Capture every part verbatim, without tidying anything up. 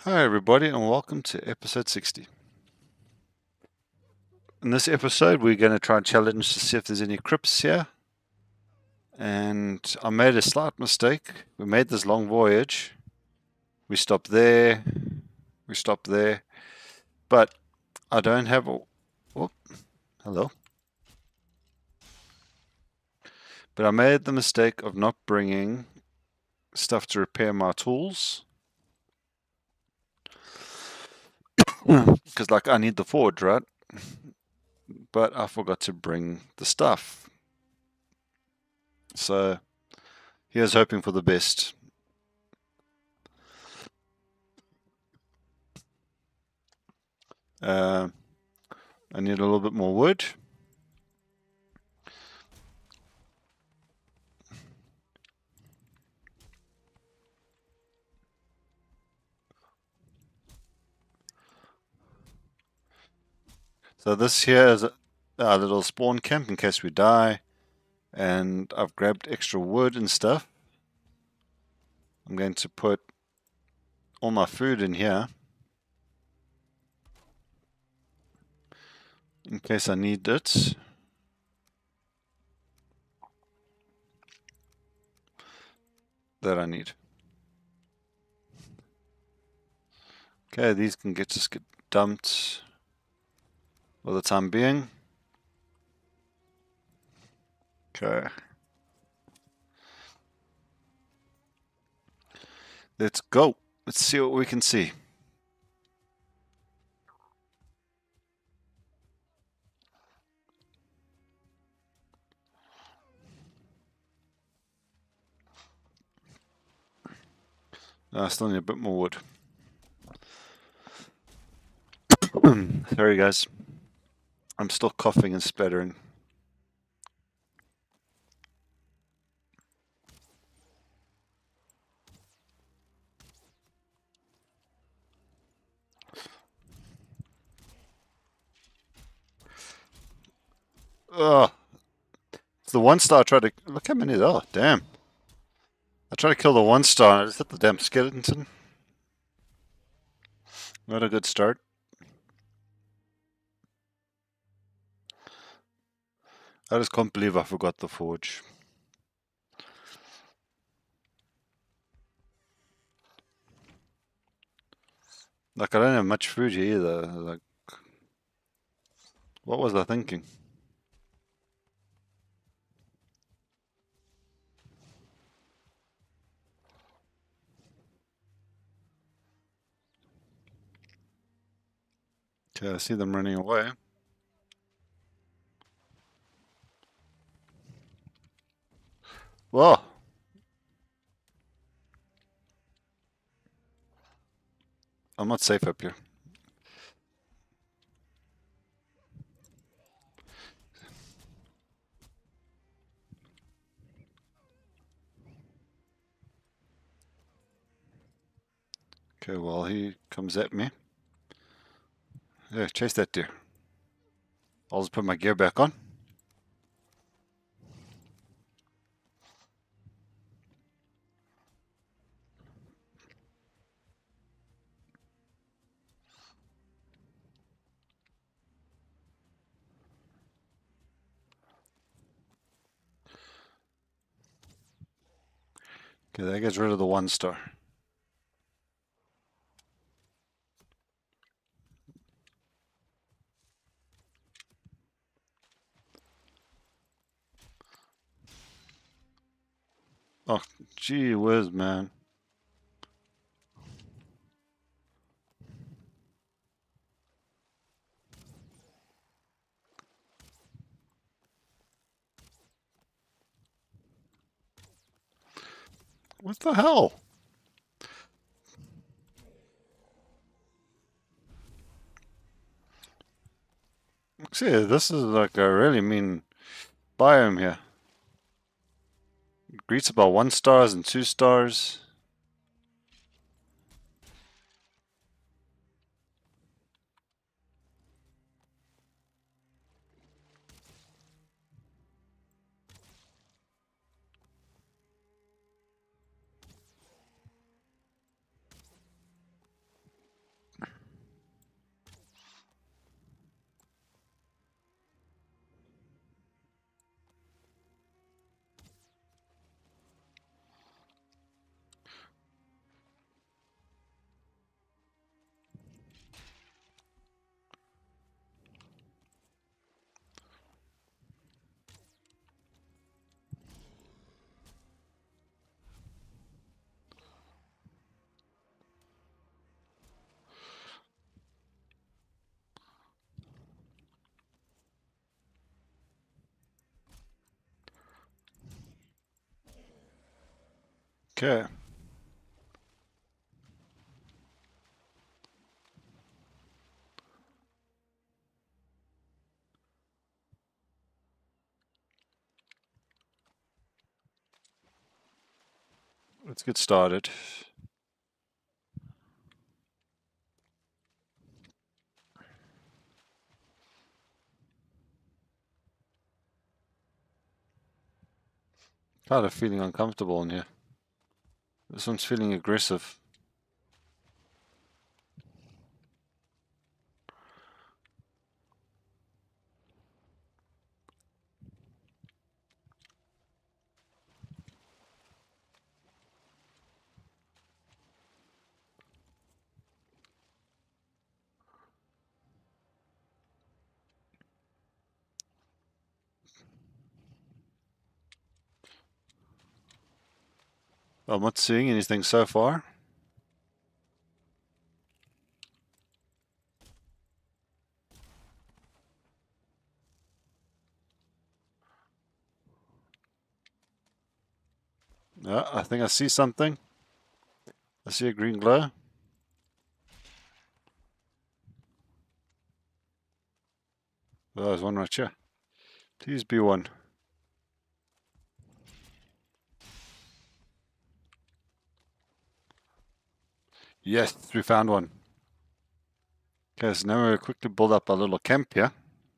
Hi, everybody, and welcome to episode sixty. In this episode, we're going to try and challenge to see if there's any crypts here. And I made a slight mistake. We made this long voyage. We stopped there. We stopped there. But I don't have a. Oh, hello. But I made the mistake of not bringing stuff to repair my tools. Because, like, I need the forge, right? But I forgot to bring the stuff. So, here's hoping for the best. Uh, I need a little bit more wood. So this here is a, a little spawn camp in case we die. And I've grabbed extra wood and stuff. I'm going to put all my food in here in case I need it. That I need. Okay, these can get just get dumped for the time being. Okay. Let's go. Let's see what we can see. I still need a bit more wood. Sorry, guys. I'm still coughing and sputtering. Ugh. It's the one star I tried to. Look how many there are. Damn. I tried to kill the one star and I just hit the damn skeleton. Not a good start. I just can't believe I forgot the forge. Like, I don't have much food here either. Like, what was I thinking? Okay, I see them running away. Whoa! I'm not safe up here. Okay, well, he comes at me. Yeah, chase that deer. I'll just put my gear back on. Okay, that gets rid of the one star. Oh, gee whiz, man. What the hell? See, this is like a really mean biome here. It greets about one stars and two stars. Okay. Let's get started. Kind of feeling uncomfortable in here. This one's feeling aggressive. I'm not seeing anything so far. Yeah, I think I see something. I see a green glow. Oh, there's one right here. Please be one. Yes, we found one. Okay, so now we'll quickly build up a little camp here.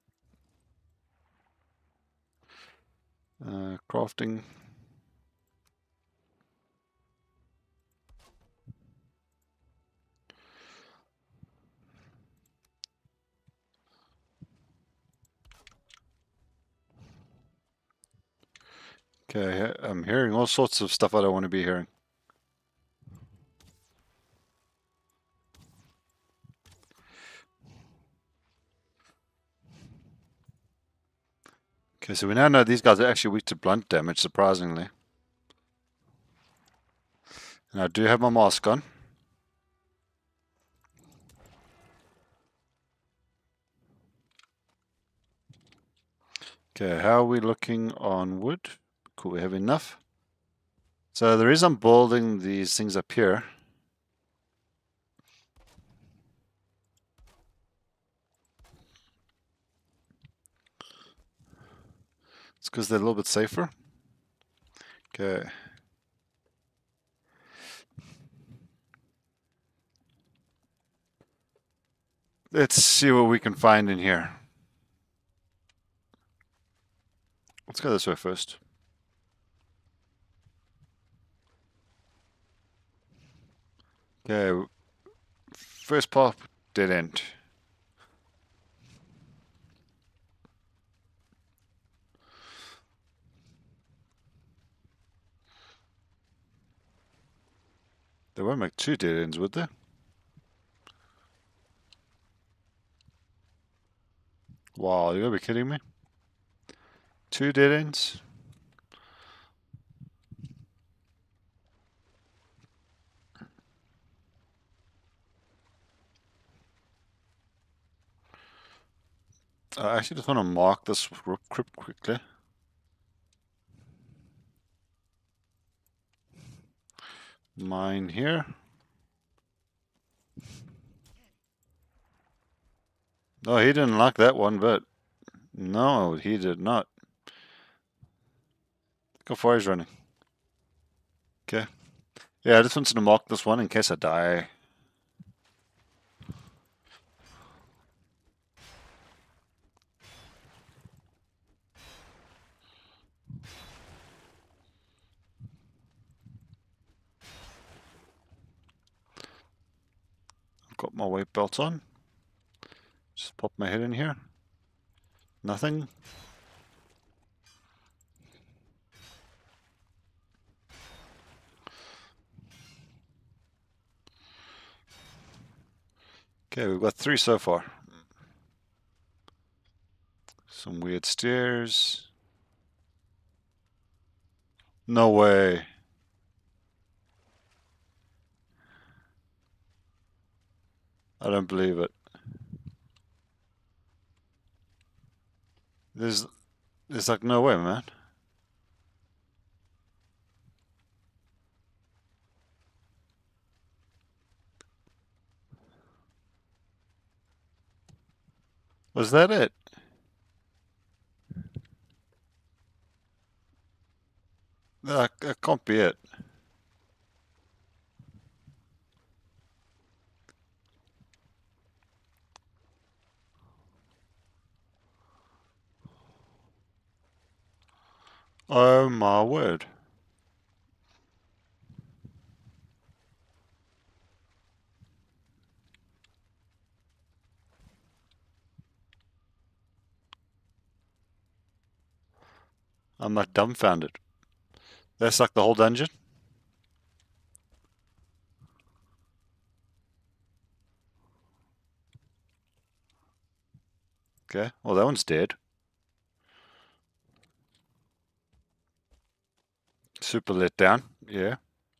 Uh, crafting. Okay, I'm hearing all sorts of stuff I don't want to be hearing. Okay, so we now know these guys are actually weak to blunt damage, surprisingly. And I do have my mask on. Okay, how are we looking on wood? Cool, we have enough. So the reason I'm building these things up here is because they're a little bit safer. Okay. Let's see what we can find in here. Let's go this way first. Okay, first pop, dead end. They won't make two dead ends, would they? Wow, you gotta be kidding me. Two dead ends? I actually just want to mark this crypt quickly. Mine here. No, he didn't like that one, but no, he did not. Look how far he's running. Okay. Yeah, I just wanted to mark this one in case I die. I've got my weight belt on. Just pop my head in here. Nothing. Okay, we've got three so far. Some weird stairs. No way. I don't believe it. There's, there's like no way, man. Was that it? That, that can't be it. Oh my word. I'm like dumbfounded. That's like the whole dungeon? Okay, well that one's dead. Super let down, yeah.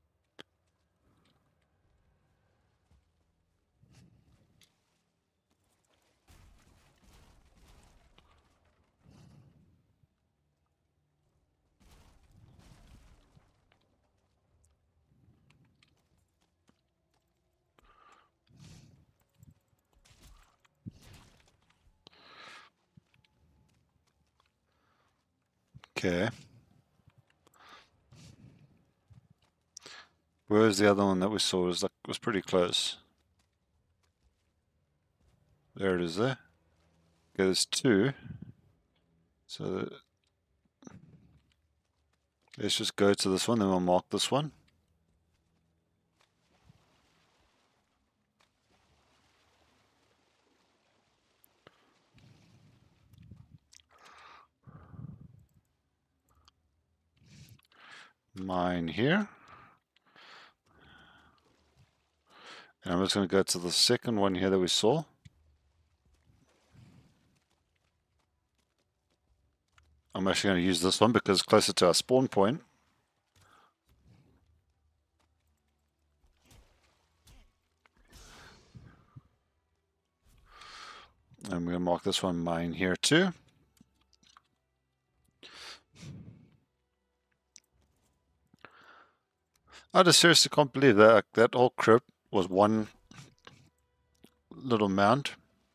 Okay. Where's the other one that we saw? It was like was pretty close. There it is there. Okay, there's two. So let's just go to this one, then we'll mark this one. Mine here. And I'm just going to go to the second one here that we saw. I'm actually going to use this one because it's closer to our spawn point. And I'm going to mark this one mine here too. I just seriously can't believe that that whole crypt was one little mound.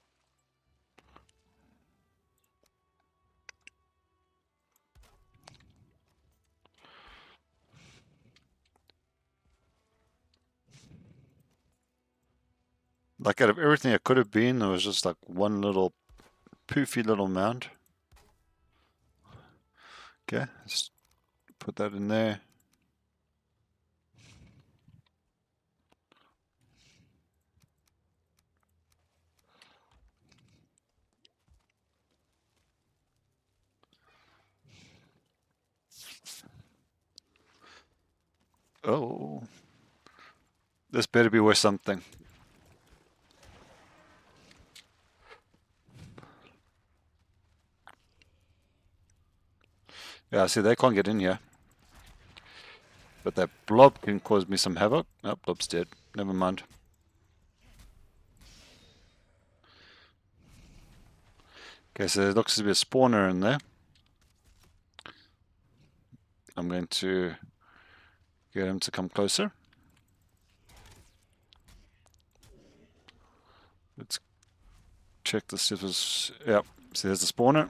Like out of everything it could have been, there was just like one little poofy little mound. Okay, let's put that in there. Oh, this better be worth something. Yeah, see, they can't get in here. But that blob can cause me some havoc. Oh, blob's dead. Never mind. Okay, so there looks to be a spawner in there. I'm going to get him to come closer. Let's check to see if it's... Yep, see there's the spawner.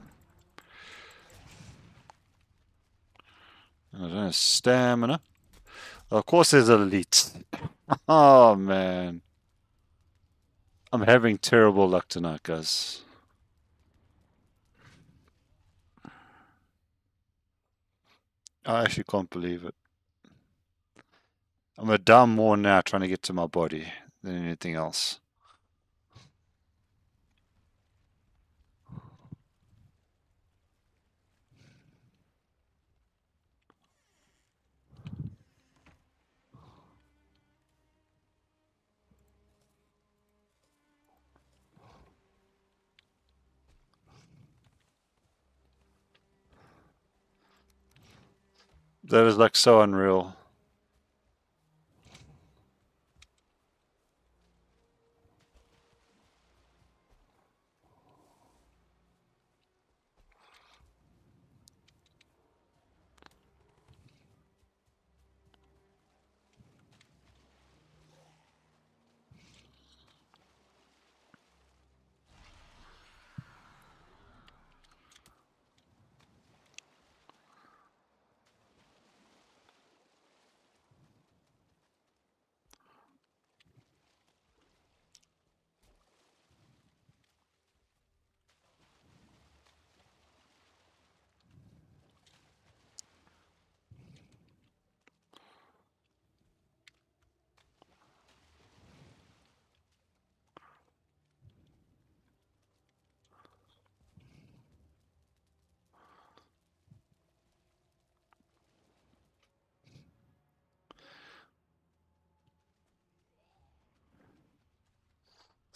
I don't know, stamina. Of course there's elite. Oh man. I'm having terrible luck tonight, guys. I actually can't believe it. I'm a dumb more now trying to get to my body than anything else. That is like so unreal.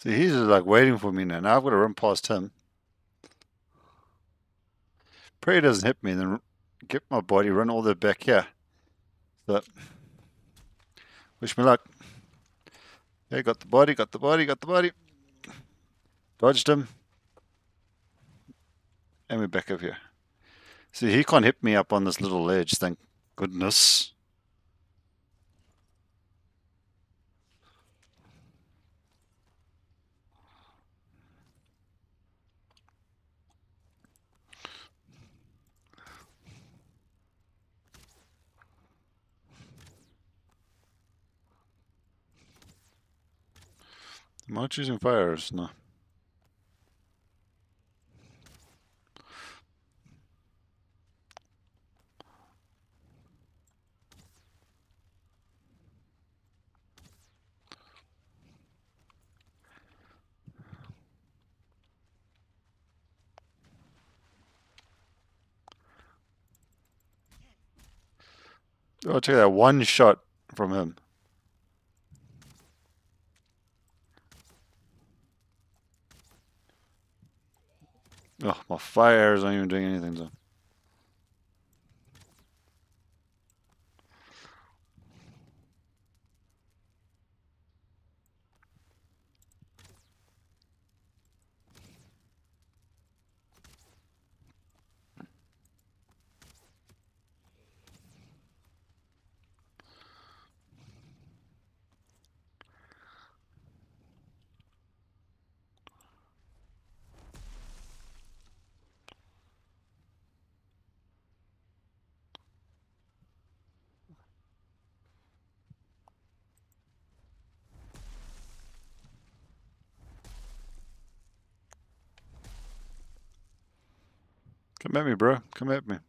See, he's just like waiting for me now. Now I've got to run past him. Pray he doesn't hit me, and then get my body, run all the way back here. So, wish me luck. Yeah, got the body, got the body, got the body. Dodged him. And we're back up here. See, he can't hit me up on this little ledge, thank goodness. Am I choosing fires? No. I'll take that one shot from him. Oh, my fires aren't even doing anything, so. Come at me, bro. Come at me.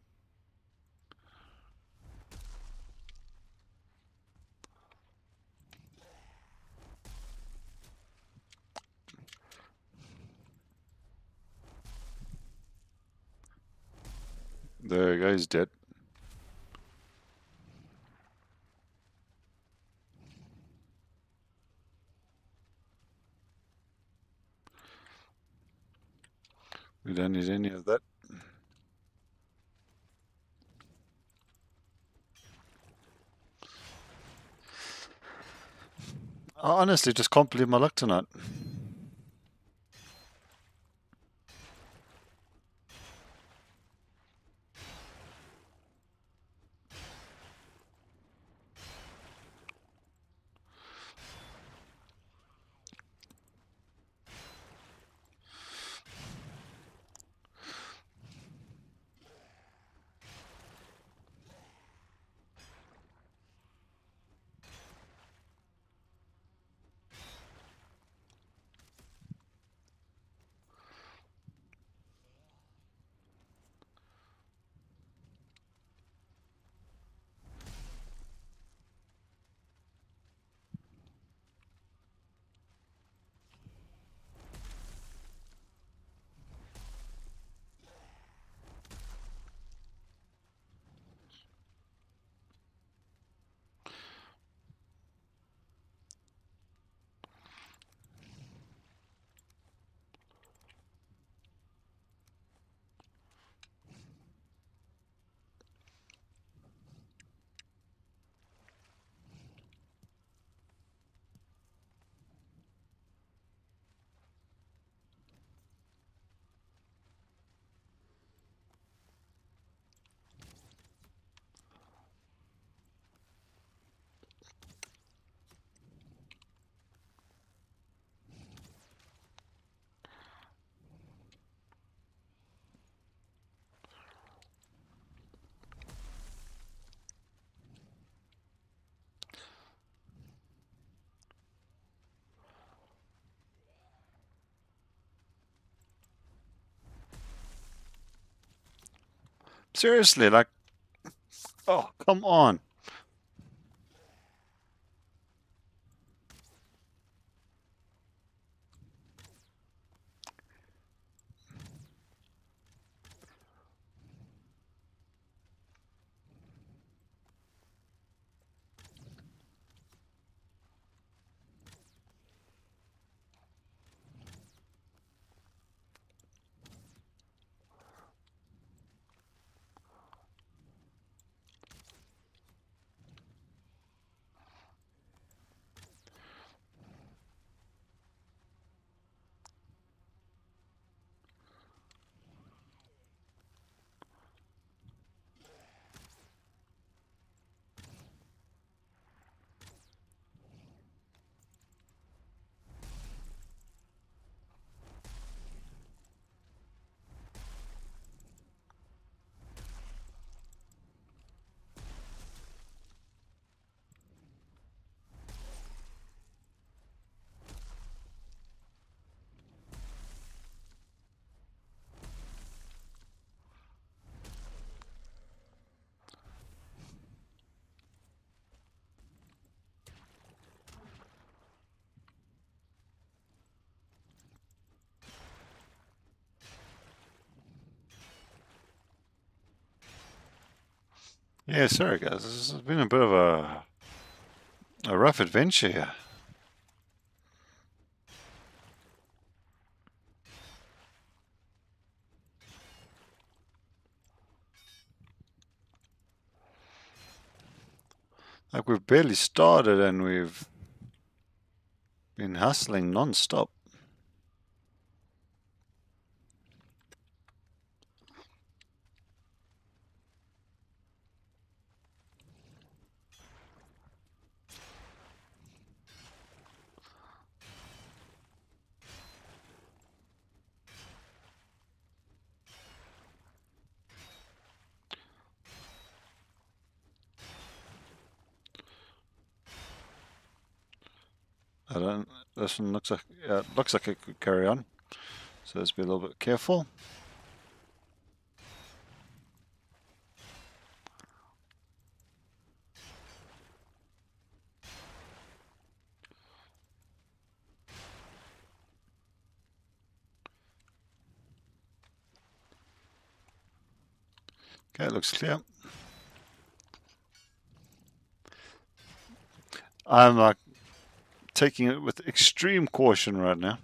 There you go, he's dead. We don't need any of that. I honestly just can't believe my luck tonight. Seriously, like, oh, come on. Yeah, sorry guys, this has been a bit of a a rough adventure here. Like we've barely started and we've been hustling non-stop. I don't. This one looks like yeah, it looks like it could carry on. So let's be a little bit careful. Okay, it looks clear. I'm like taking it with extreme caution right now.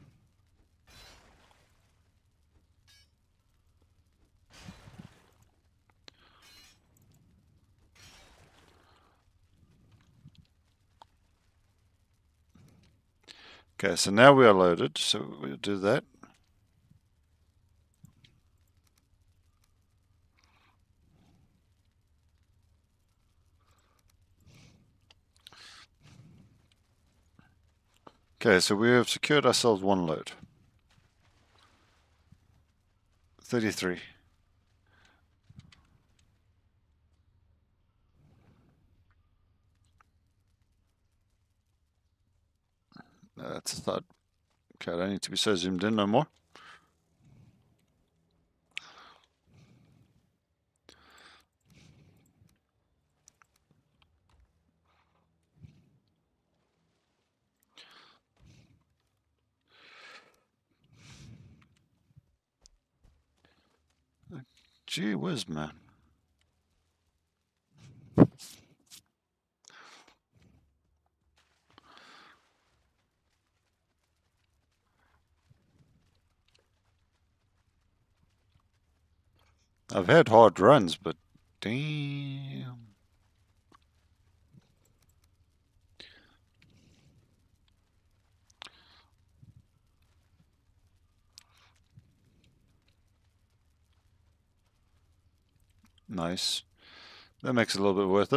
Okay, so now we are loaded, so we'll do that. Okay, so we have secured ourselves one load. thirty-three. No, that's a thud. Okay, I don't need to be so zoomed in no more. Gee whiz, man. I've had hard runs, but damn. Nice. That makes it a little bit worth it.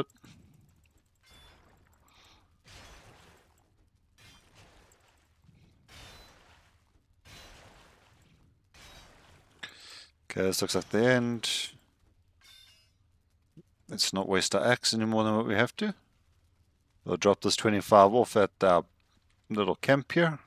Okay, this looks like the end. Let's not waste our axe any more than what we have to. We'll drop this twenty-five off at our little camp here.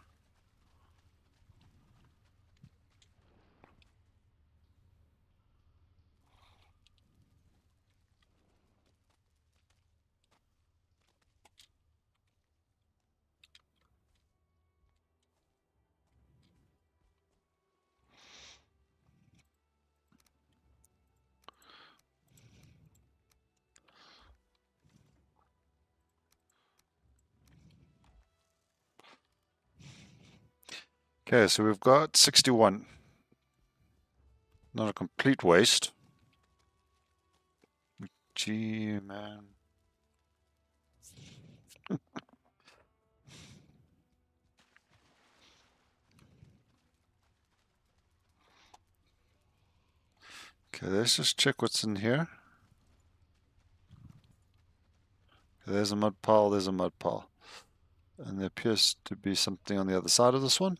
Okay, so we've got sixty-one. Not a complete waste. Gee, man. Okay, let's just check what's in here. Okay, there's a mud pile, there's a mud pile. And there appears to be something on the other side of this one.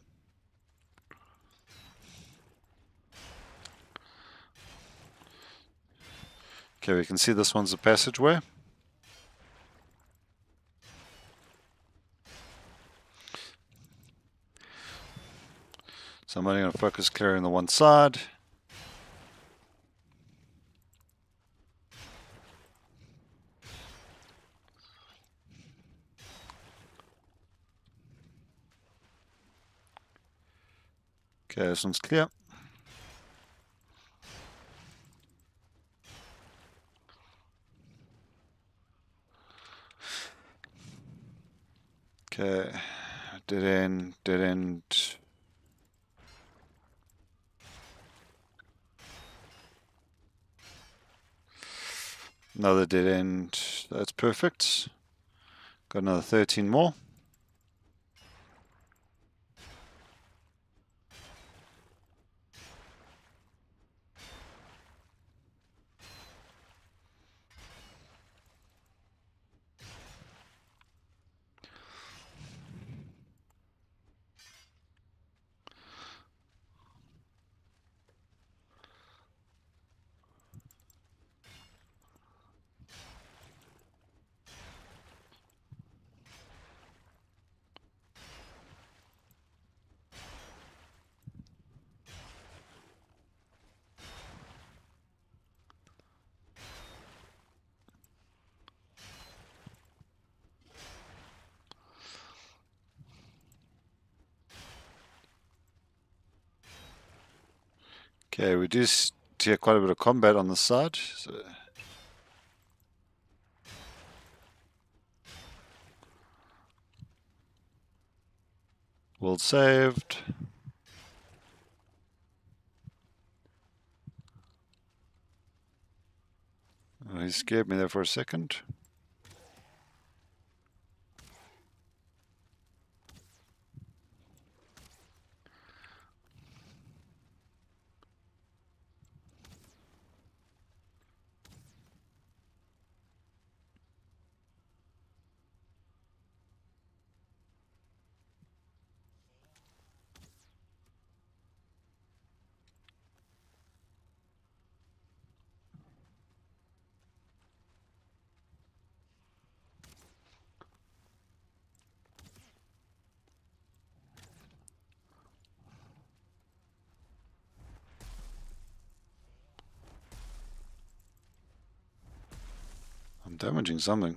Okay, we can see this one's a passageway. So I'm only going to focus clearing the one side. Okay, this one's clear. dead end, dead end. Another dead end. That's perfect. Got another thirteen more. Okay, we do hear quite a bit of combat on the side. So world saved. Oh, he scared me there for a second. I'm damaging something.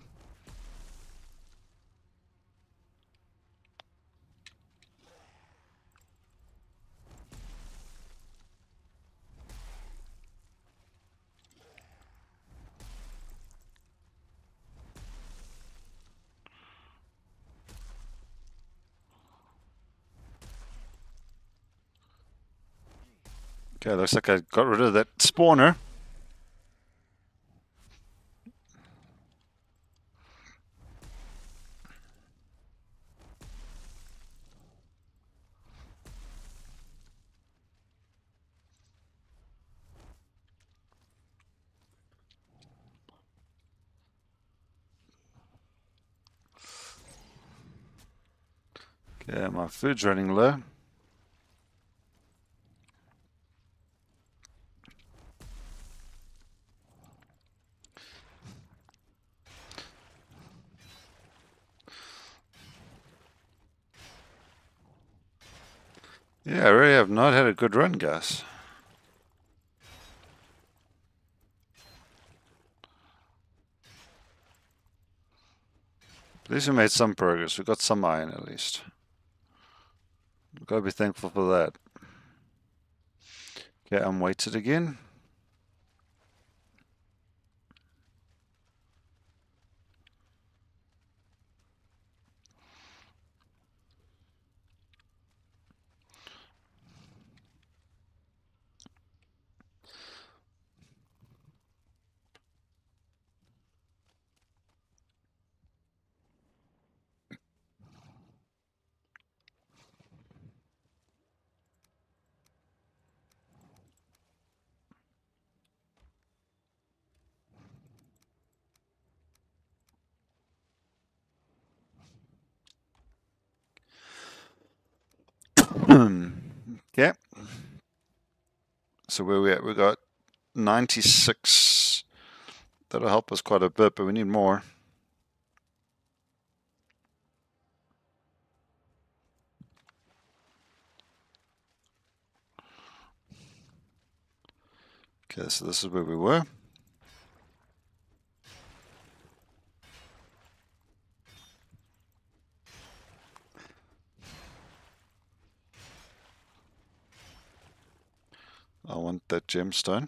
Okay, looks like I got rid of that spawner. Okay, my food's running low. Yeah, I really have not had a good run, guys. At least we made some progress. We got some iron at least. We've got to be thankful for that. Okay, I'm weighted again. Okay. So where we at? We got ninety-six. That'll help us quite a bit, but we need more. Okay, so this is where we were. I want that gemstone.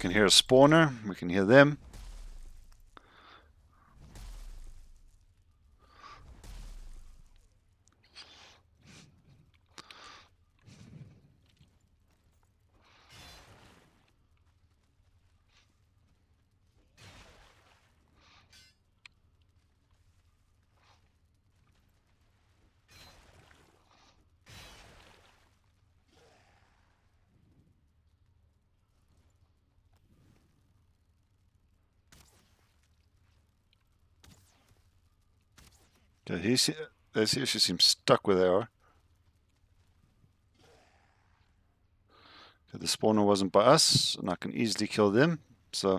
can hear a spawner. We can hear them. Okay, he se they seriously seem stuck where they are. Okay, the spawner wasn't by us, and I can easily kill them. So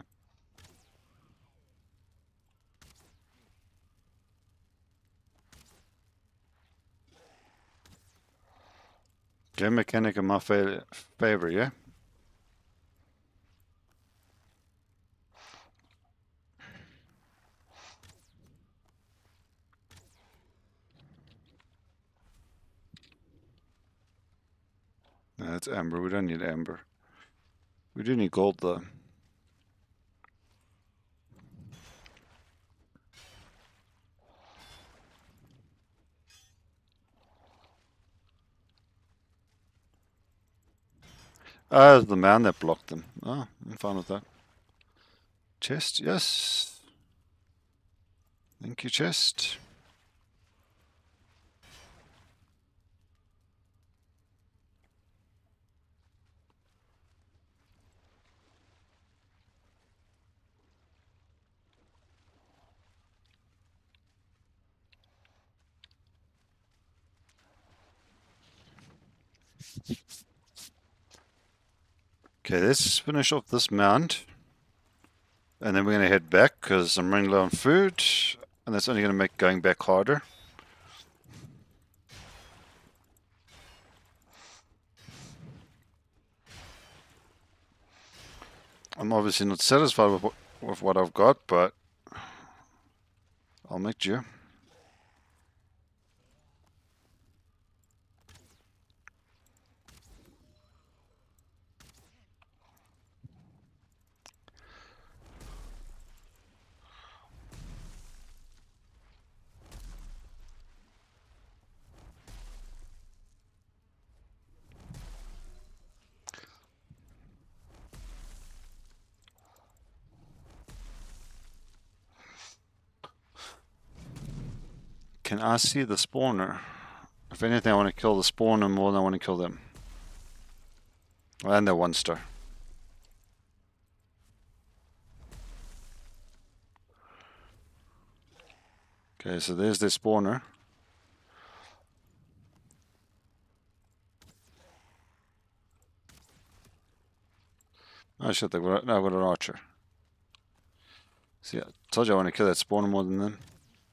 game mechanic in my fa favor, yeah. No, that's amber. We don't need amber. We do need gold though. Ah, the man that blocked them. Oh, I'm fine with that. Chest, yes. Thank you, chest. Okay, let's finish off this mound. And then we're going to head back because I'm running low on food. And that's only going to make going back harder. I'm obviously not satisfied with what, with what I've got, but I'll make do. Can I see the spawner? If anything, I want to kill the spawner more than I want to kill them. And they're one star. Okay, so there's the spawner. Oh shit, they got, no, I got an archer. See, I told you I want to kill that spawner more than them.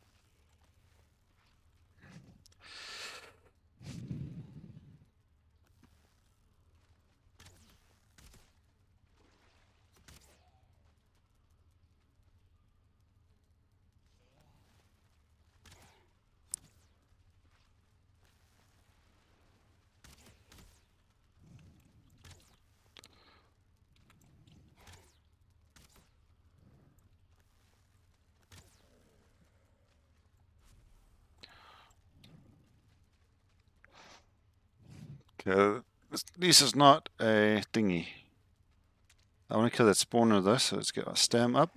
Okay, at least it's not a thingy. I want to kill that spawner though, so let's get our stam up.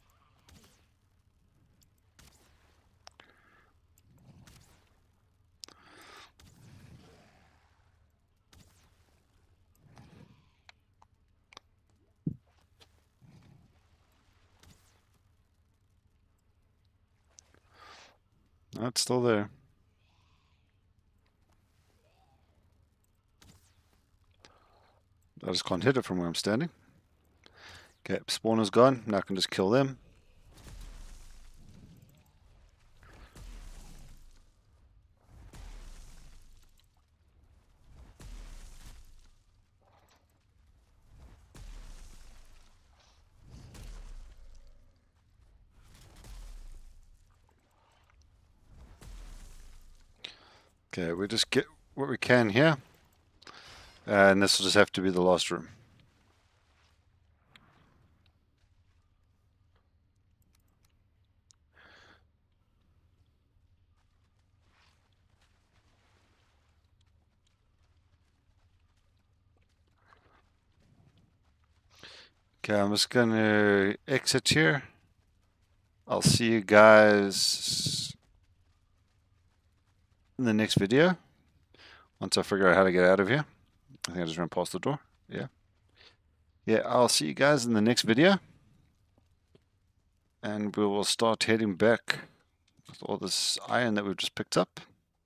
No, it's still there. I just can't hit it from where I'm standing. Okay, spawner's gone. Now I can just kill them. Okay, we just get what we can here. And this will just have to be the last room. Okay, I'm just going to exit here. I'll see you guys in the next video. Once I figure out how to get out of here. I think I just ran past the door. Yeah. Yeah, I'll see you guys in the next video. And we will start heading back with all this iron that we've just picked up.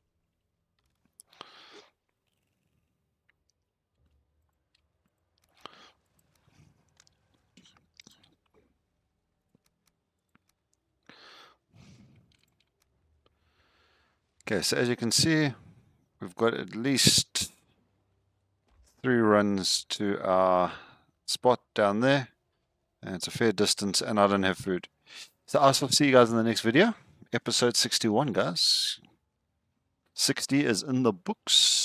Okay, so as you can see, we've got at least three runs to our spot down there. And it's a fair distance, and I don't have food. So I'll see you guys in the next video. Episode sixty-one, guys. sixty is in the books.